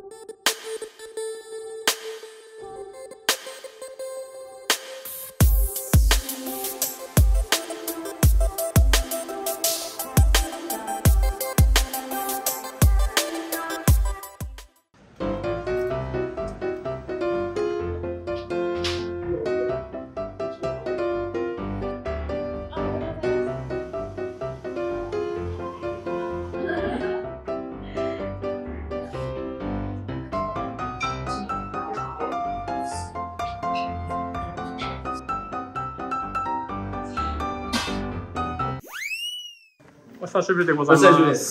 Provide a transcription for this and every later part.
お久しぶりでございます。お久しぶりです。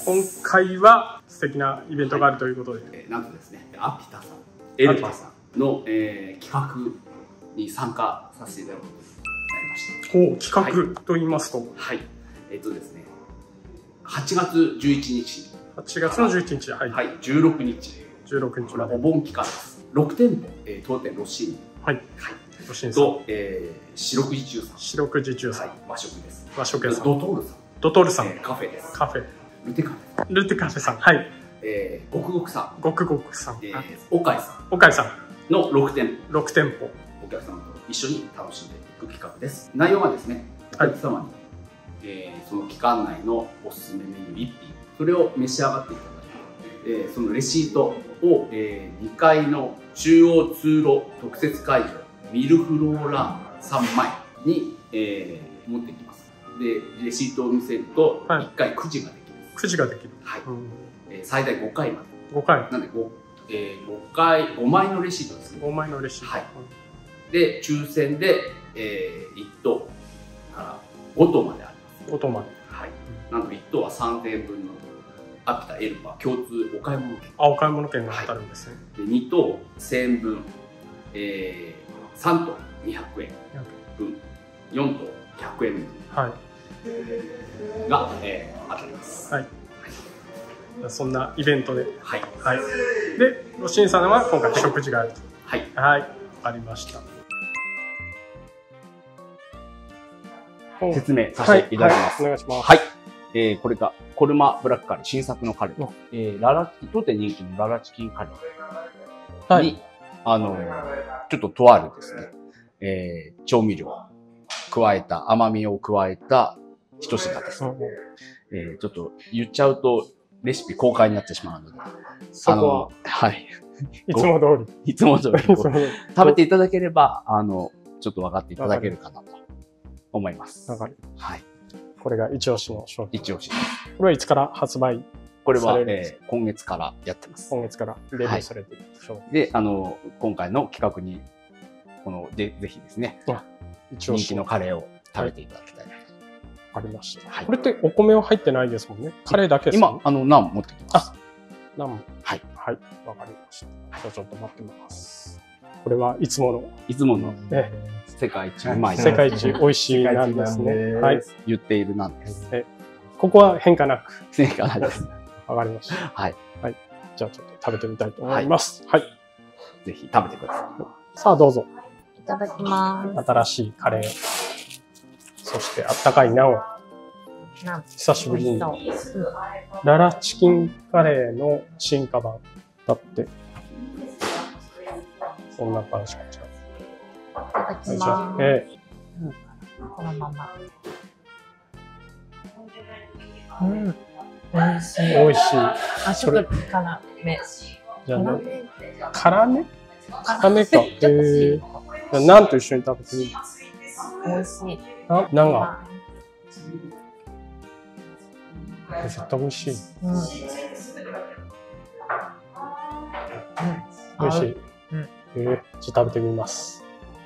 今回は素敵なイベントがあるということで、 なんとですね、アピタさん、エルパさんの、企画に参加させていただくことになりました。 ほう、企画と言いますと、 はい、ですね、8月11日、 8月の11日、はい、 はい、16日、 16日までお盆期間です。6店舗、当店ロッシーニ、 はい、ロッシーニと、四六時中さん、 四六時中さん、 和食です。 和食屋さん、 ドトールさん、 ドトールさん、 カフェです。 カフェ、 ルテカフェ、 ルテカフェさん、はい、 ごくごくさん、 ごくごくさん、 おかいさん、 おかいさんの6店舗、 6店舗、 お客様と一緒に楽しんでいく企画です。内容はですね、お客様に、その期間内のおすすめメニュー1品、それを召し上がっていただいて、そのレシートを、2階の中央通路特設会場ミルフローラン3枚に、持ってきます。で、レシートを見せると1回くじができます。 くじができる。 はい。最大5回まで。 5回。 なんで5枚のレシートですね。 5枚のレシート。 はい。で、抽選で、1等から5等まであります。5 等まで。 はい。なんと1等は3000円分のアピタエルパ共通お買い物券。 あ、お買い物券が当たるんですね。 で、2等1000円分、3等200円分、4等100円分。はい。が、当たります。はい。そんなイベントで。はい。はい。で、ロシンさんは今回食事があると。はい。はい。わかりました。 説明させていただきます。 お願いします。 はい。これがコルマブラックカレー、新作のカレー。当店人気のララチキンカレーに、ちょっととあるですね、調味料を加えた、甘みを加えた一品です。ちょっと言っちゃうとレシピ公開になってしまうので、はい。 いつも通り。 いつも通り。食べていただければ、ちょっと分かっていただけるかなと思います。 わかる。 はい。 これが一押しの商品。 一押しです。 これはいつから発売？ これは、今月からやってます。 今月からデビューされている商品。 で、今回の企画に、ぜひですね、人気のカレーを食べていただきたい。 ありました。これってお米は入ってないですもんね。カレーだけです今、ナン持ってきます。 ナン。はい。はい。わかりました。じゃあちょっと待ってます。これはいつもの。世界一うまい。 世界一美味しいなんですね。はい。 言っているなんです。 ここは変化なく。 変化なくです。 わかりました。 はい。 はい。じゃあちょっと食べてみたいと思います。はい。 ぜひ食べてください。さあどうぞ。 いただきます。 新しいカレー。そしてあったかいナンを。久しぶりに。ララチキンカレーの進化版だって。そんな感じかじゃあ。いただきます。このまま。美味しい。 美味しい。 あ、ちょっと辛め。 じゃあね。辛め？辛めか。ナンと一緒に食べてみる。 美味しい。 ナンが。絶対美味しい。美味しい。じゃあ食べてみます。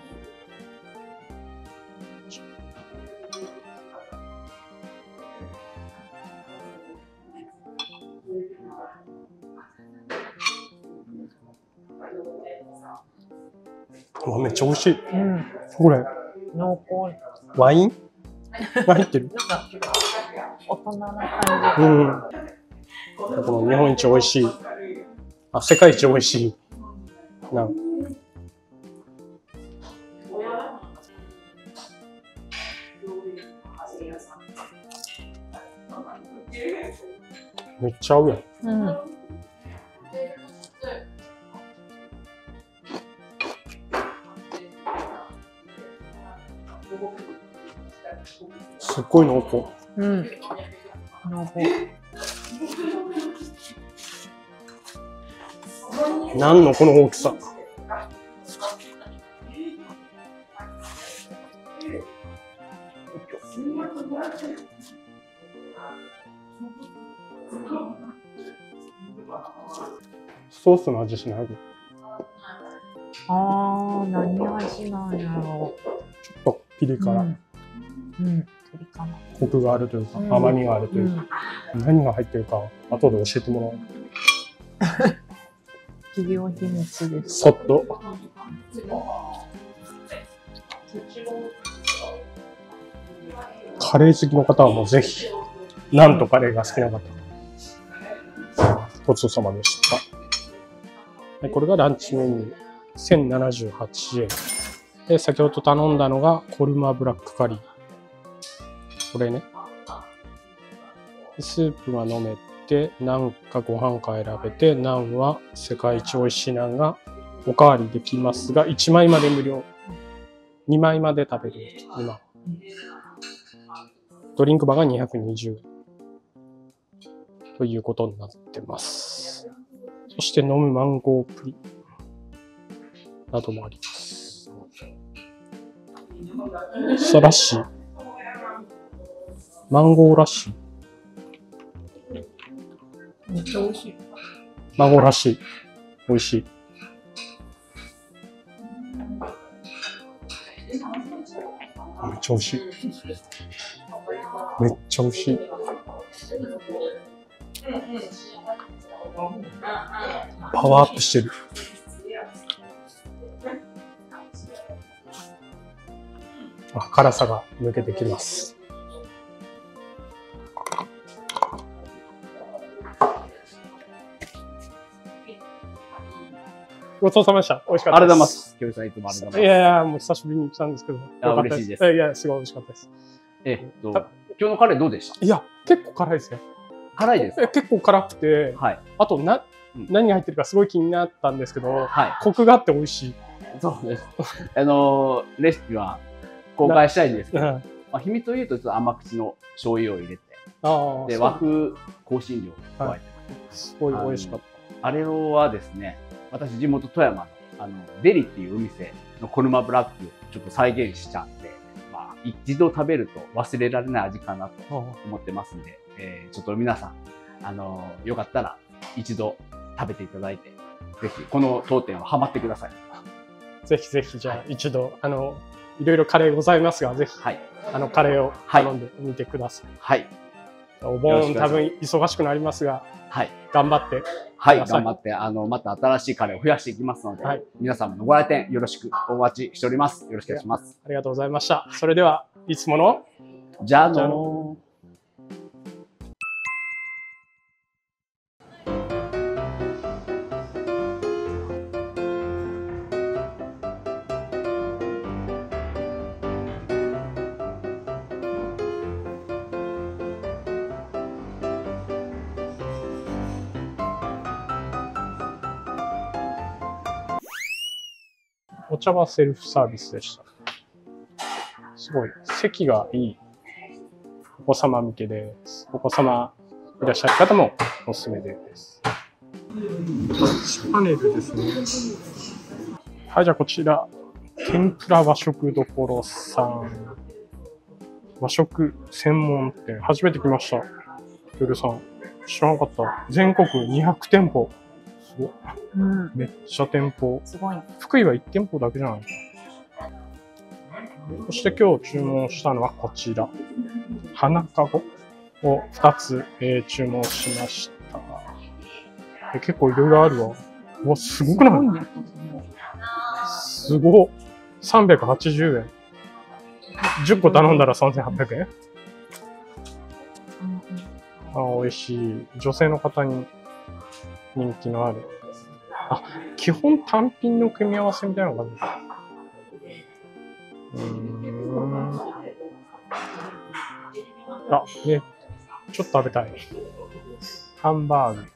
めっちゃ美味しい。これ。 濃厚。 ワイン？が入ってる。 なんか大人な感じ。 この日本一美味しい。世界一美味しい。めっちゃ合うやん。 すっごい濃厚。 うん。濃厚。 なんのこの大きさ。ソースの味しない？ あー、何味なんやろう。 ちょっとピリ辛。 うん。ピリ辛。 コクがあるというか、甘みがあるというか、何が入ってるか、後で教えてもらう。 企業秘密です。 そっと。カレー好きの方はもうぜひ、なんとカレーが好きな方。ごちそうさまでした。はい、これがランチメニュー。1078円。で、先ほど頼んだのがコルマブラックカリー。これね。スープが飲めて、ナンかご飯か選べて、ナンは世界一美味しいナンがおかわりできますが、1枚まで無料。2枚まで食べる。今。ドリンクバーが220円。ということになってます。そして飲むマンゴープリンなどもあります。ラッシー。マンゴーラッシー。 めっちゃ美味しい。 マンゴーラッシー。美味しい。めっちゃ美味しい。めっちゃ美味しい。パワーアップしてる。辛さが抜けてきます。ごちそうさまでした。美味しかったです。 ありがとうございます。きょうさんいつもありがとうございます。 いやいや、もう久しぶりに来たんですけど。 嬉しいです。 いや、すごい美味しかったです。 今日のカレーどうでした？ いや、結構辛いですね。 辛いですか？ 結構辛くて、 はい。 あと何が入ってるかすごい気になったんですけど、 はい。 コクがあって美味しい。 そうです。レシピは公開したいんですけど、秘密を言うとちょっと甘口の醤油を入れて、で和風香辛料を加えてます。 すごい美味しかった。 あれはですね、私地元富山のデリっていうお店のコルマブラックをちょっと再現しちゃって、まあ一度食べると忘れられない味かなと思ってますんで、ちょっと皆さんよかったら一度食べていただいて、ぜひこの当店はハマってください。 ぜひぜひじゃあ一度いろいろカレーございますが、ぜひ、はい、カレーを頼んでみてください。はい。お盆多分忙しくなりますが、はい。頑張って。 はい、頑張って、また新しいカレーを増やしていきますので、はい、皆様のご来店よろしくお待ちしております。よろしくお願いします。 ありがとうございました。それでは、いつもの、 じゃあのー。 お茶はセルフサービスでした。すごい、席がいい。お子様向けです。お子様いらっしゃる方もおすすめです。タッチパネルですね。はい、じゃあこちら、天ぷら和食どころさん。和食専門店、初めて来ました。ヨルさん、知らなかった。全国200店舗。すごい。うん、めっちゃ店舗。 すごい。 福井は1店舗だけじゃないか。そして今日注文したのはこちら。花かごを2つ、注文しました。結構いろいろあるわ。うわ、すごくない？すごっ。380円。10個頼んだら3800円？美味しい。女性の方に人気のある。基本単品の組み合わせみたいなのがある。ね、ちょっと食べたい。ハンバーグ。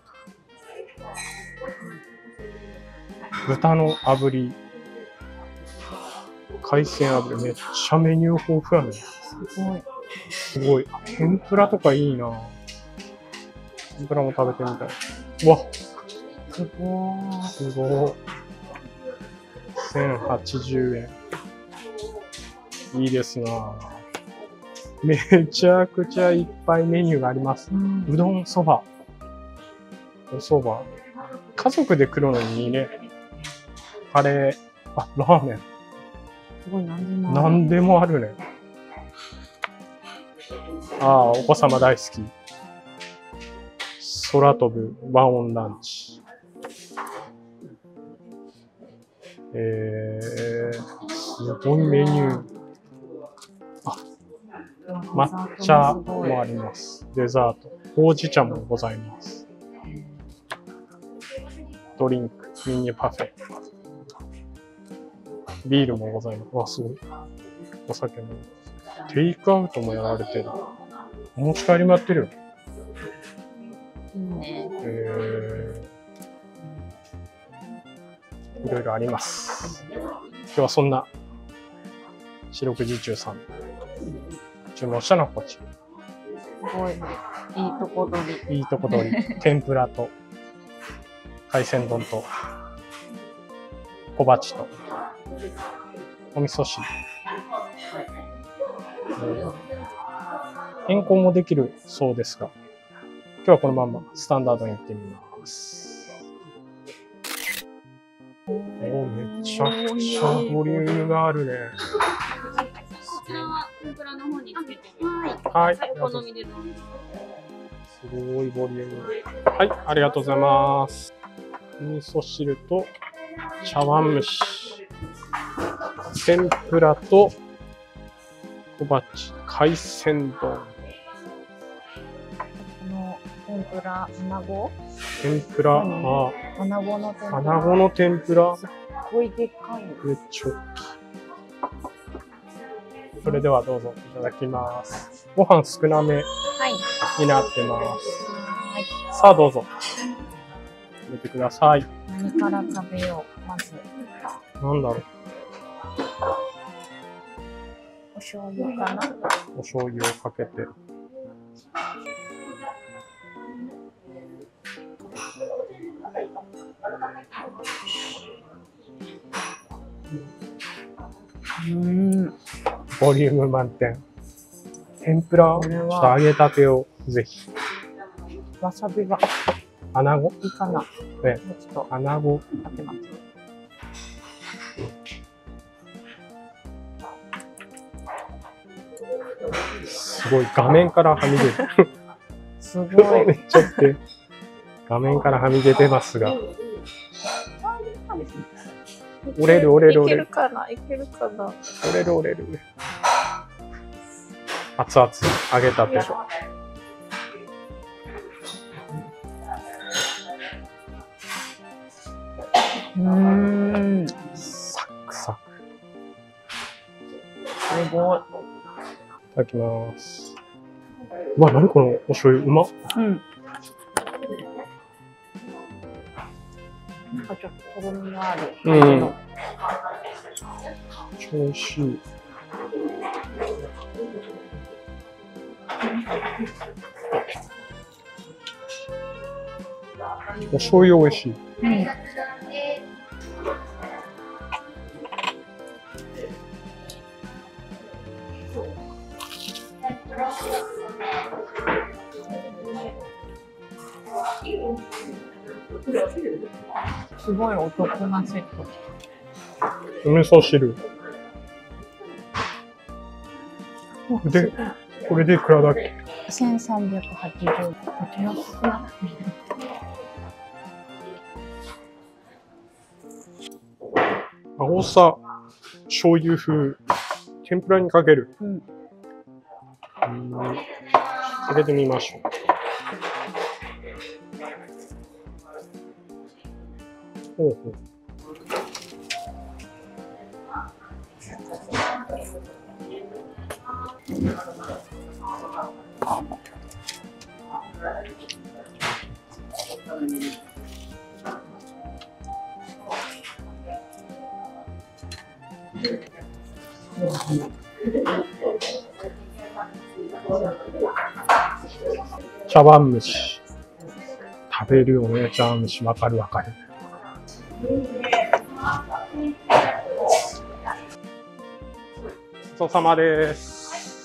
豚の炙り。海鮮炙り。めっちゃメニュー豊富やね。 すごい。 すごい。天ぷらとかいいな。天ぷらも食べてみたい。うわ、 すごい。 すごい。1080円。いいですな。めちゃくちゃいっぱいメニューがあります。うどん、そば、おそば。家族で来るのにいいね。カレー、あ、ラーメン。 すごい、 何でもあるね。ああ、お子様大好き。空飛ぶワンオンランチ。すごいメニュー。あ、抹茶もあります。デザート。ほうじ茶もございます。ドリンク、ミニパフェ。ビールもございます。わ、すごい。お酒も。テイクアウトもやられてる。お持ち帰りもやってるよ。 いいね。 いろいろあります。今日はそんな四六時中さん注文したのはこちら。 すごい。いいとこ取り。 いいとこ取り。天ぷらと海鮮丼と小鉢とお味噌汁。変更もできるそうですが、今日はこのままスタンダードに行ってみます。めちゃくちゃボリュームがあるね。 こちらは天ぷらの方につけてみます。 はい。 お好みでどうぞ。 すごいボリューム。はい、ありがとうございます。味噌汁と茶碗蒸し、天ぷらと小鉢、海鮮丼。 この天ぷら、 天ぷら、 穴子の天ぷら。 穴子の天ぷら。 すっごいでっかい。 めっちゃ大きい。それではどうぞいただきます。ご飯少なめになってます。 はい。 さあどうぞ。入れてください。 何から食べよう、まず。 なんだろう。 お醤油かな。 お醤油をかけて。ボリューム満点。天ぷら、ちょっと揚げたてをぜひ。 わさびが。 穴子いいかな。 ね、 ちょっと穴子。 かけます。 すごい、画面からはみ出る。 すごい。 めっちゃって。画面からはみ出てますが。折れる折れる折れる。 いけるかな、いけるかな。 折れる折れる。熱々、揚げたて。サクサク。 すごい。 いただきます。うわ、なにこのお醤油、うまっ。 なんかちょっととろみのある。 美味しい。お醤油美味しい。 すごいお得なセット。 お味噌汁。で、これでいくらだっけ 1380円。安くなってる。 あおさ醤油風天ぷらにかける。かけてみましょう。ほうほう。 茶碗蒸し。食べるよね、茶碗蒸し。わかるわかる。ごちそうさまです。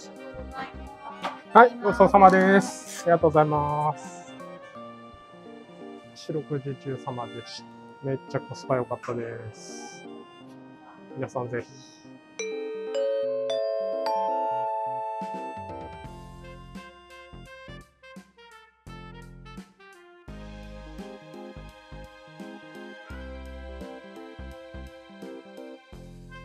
はい、ごちそうさまです。ありがとうございます。四六時中様でした。めっちゃコスパ良かったです。皆さんぜひ。